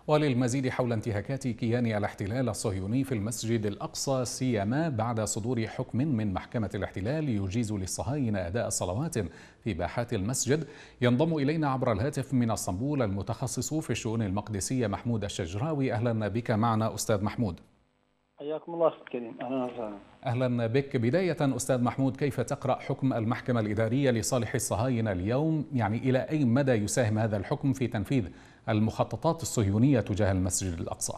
وللمزيد حول انتهاكات كيان الاحتلال الصهيوني في المسجد الأقصى سيما بعد صدور حكم من محكمة الاحتلال يجيز للصهاينة أداء الصلوات في باحات المسجد، ينضم إلينا عبر الهاتف من اسطنبول المتخصص في الشؤون المقدسية محمود الشجراوي. أهلا بك معنا أستاذ محمود. حياكم الله أستاذ كريم. أهلا وسهلا. أهلا بك. بداية أستاذ محمود، كيف تقرأ حكم المحكمة الإدارية لصالح الصهاينة اليوم؟ يعني إلى أي مدى يساهم هذا الحكم في تنفيذ المخططات الصهيونية تجاه المسجد الأقصى؟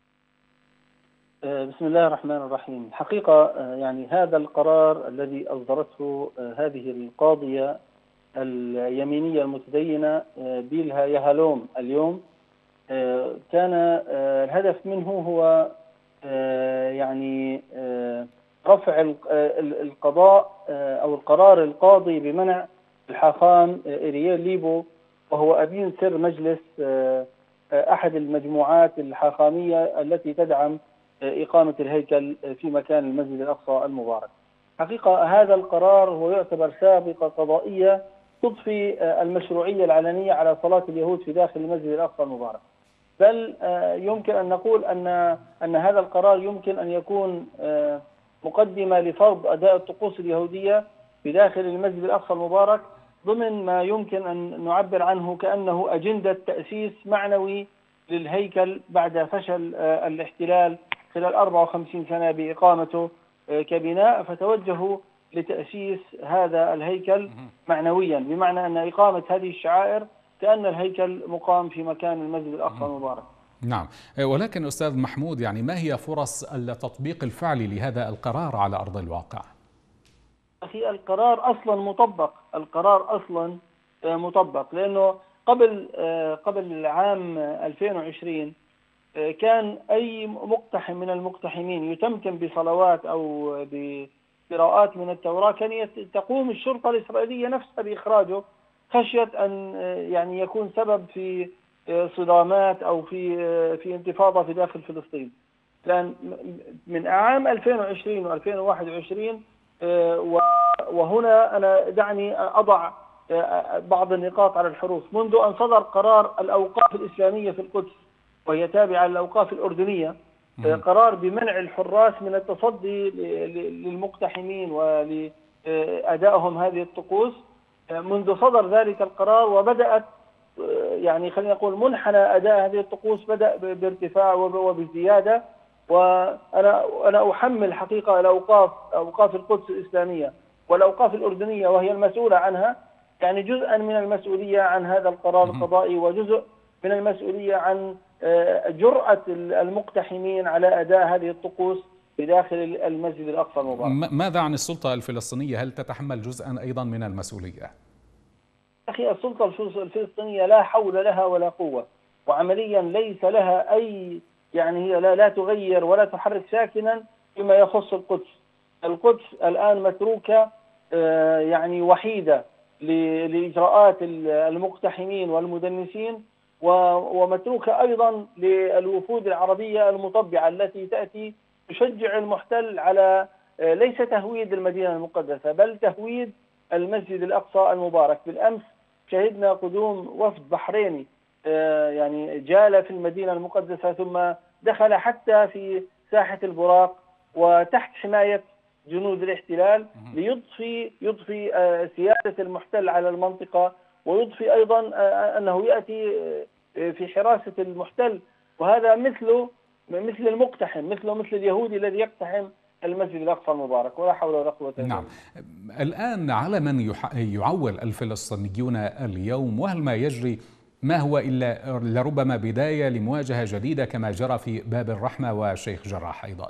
بسم الله الرحمن الرحيم. حقيقة يعني هذا القرار الذي أصدرته هذه القاضية اليمينية المتدينة بيلها يهالوم اليوم كان الهدف منه هو يعني رفع القضاء أو القرار القاضي بمنع الحاخام إيرييل ليبو، وهو أمين سر مجلس أحد المجموعات الحاخامية التي تدعم إقامة الهيكل في مكان المسجد الأقصى المبارك. حقيقة هذا القرار هو يعتبر سابقة قضائية تضفي المشروعية العلنية على صلاة اليهود في داخل المسجد الأقصى المبارك، بل يمكن أن نقول أن هذا القرار يمكن أن يكون مقدمة لفرض أداء الطقوس اليهودية في داخل المسجد الأقصى المبارك ضمن ما يمكن أن نعبر عنه كأنه أجندة تأسيس معنوي للهيكل بعد فشل الاحتلال خلال 54 سنة بإقامته كبناء، فتوجهوا لتأسيس هذا الهيكل معنويا، بمعنى أن إقامة هذه الشعائر كأن الهيكل مقام في مكان المسجد الأقصى المبارك. نعم، ولكن أستاذ محمود، يعني ما هي فرص التطبيق الفعلي لهذا القرار على أرض الواقع؟ أخي القرار أصلا مطبق، القرار أصلا مطبق، لأنه قبل عام 2020 كان أي مقتحم من المقتحمين يتمكن بصلوات أو بقراءات من التوراة كان تقوم الشرطة الإسرائيلية نفسها بإخراجه خشية أن يعني يكون سبب في صدامات أو في انتفاضة في داخل فلسطين. لأن من أعام 2020 و2021 وهنا أنا دعني أضع بعض النقاط على الحروف. منذ أن صدر قرار الأوقاف الإسلامية في القدس وهي تابعة للأوقاف الأردنية، قرار بمنع الحراس من التصدي للمقتحمين ولأدائهم هذه الطقوس، منذ صدر ذلك القرار وبدأت يعني خلينا نقول منحنى أداء هذه الطقوس بدأ بارتفاع وبزيادة. وأنا أحمل حقيقة أوقاف القدس الإسلامية والأوقاف الأردنية وهي المسؤولة عنها يعني جزءا من المسؤولية عن هذا القرار القضائي، وجزء من المسؤولية عن جرأة المقتحمين على أداء هذه الطقوس بداخل المسجد الأقصى المبارك. ماذا عن السلطة الفلسطينية؟ هل تتحمل جزءا أيضا من المسؤولية؟ أخي السلطة الفلسطينية لا حول لها ولا قوة، وعمليا ليس لها أي يعني هي لا تغير ولا تحرك ساكنا فيما يخص القدس. القدس الآن متروكة يعني وحيدة لإجراءات المقتحمين والمدنسين، ومتروكة أيضا للوفود العربية المطبعة التي تأتي تشجع المحتل على ليس تهويد المدينة المقدسة بل تهويد المسجد الأقصى المبارك. بالأمس شهدنا قدوم وفد بحريني يعني جال في المدينة المقدسة ثم دخل حتى في ساحة البراق وتحت حماية جنود الاحتلال يضفي سيادة المحتل على المنطقة، ويضفي أيضا أنه يأتي في حراسة المحتل، وهذا مثل المقتحم مثل اليهودي الذي يقتحم المسجد الأقصى المبارك. ولا حول ولا قوة إلا بالله. نعم، الآن على من يعول الفلسطينيون اليوم؟ وهل ما يجري ما هو إلا لربما بداية لمواجهة جديدة كما جرى في باب الرحمة وشيخ جراح أيضا؟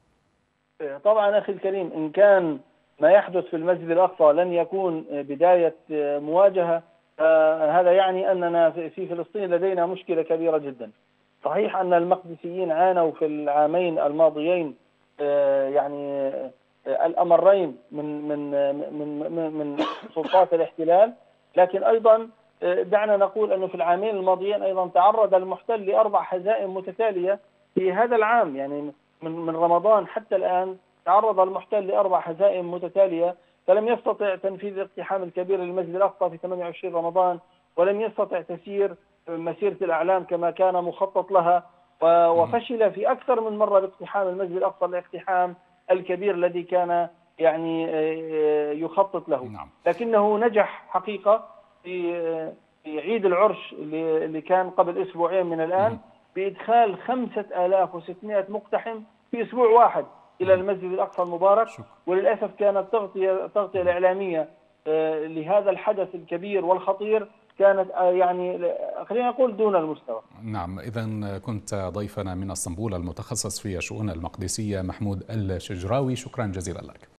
طبعا أخي الكريم، إن كان ما يحدث في المسجد الأقصى لن يكون بداية مواجهة، هذا يعني أننا في فلسطين لدينا مشكلة كبيرة جدا. صحيح أن المقدسيين عانوا في العامين الماضيين يعني الأمرين من سلطات الاحتلال، لكن أيضا دعنا نقول أنه في العامين الماضيين أيضا تعرض المحتل ل4 هزائم متتالية في هذا العام، يعني من رمضان حتى الآن تعرض المحتل ل4 هزائم متتالية، فلم يستطع تنفيذ الاقتحام الكبير للمسجد الأقصى في 28 رمضان، ولم يستطع تسيير مسيرة الأعلام كما كان مخطط لها، وفشل في أكثر من مرة باقتحام المسجد الأقصى، الاقتحام الكبير الذي كان يعني يخطط له. نعم. لكنه نجح حقيقة في عيد العرش اللي كان قبل أسبوعين من الآن بإدخال 5600 مقتحم في أسبوع واحد إلى المسجد الأقصى المبارك. وللأسف كانت التغطية الإعلامية لهذا الحدث الكبير والخطير كانت يعني خلينا نقول دون المستوى. نعم، إذا كنت ضيفنا من اسطنبول المتخصص في الشؤون المقدسية محمود الشجراوي، شكرا جزيلا لك.